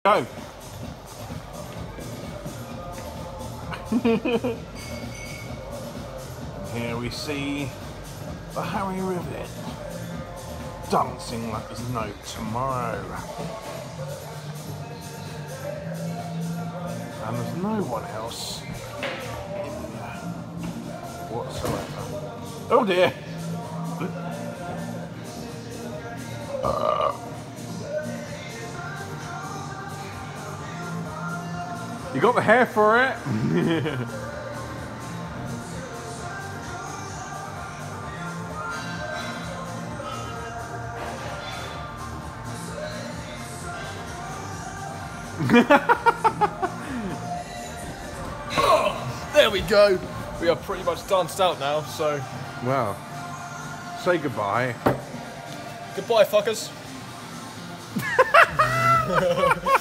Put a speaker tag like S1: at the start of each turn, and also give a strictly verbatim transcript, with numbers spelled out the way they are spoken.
S1: Go. Here we see the Harry Rivet dancing like there's no tomorrow. And there's no one else in whatsoever. Oh dear! Uh. You got the hair for it?
S2: Oh, there we go. We are pretty much danced out now, so...
S1: Well, say goodbye.
S2: Goodbye, fuckers.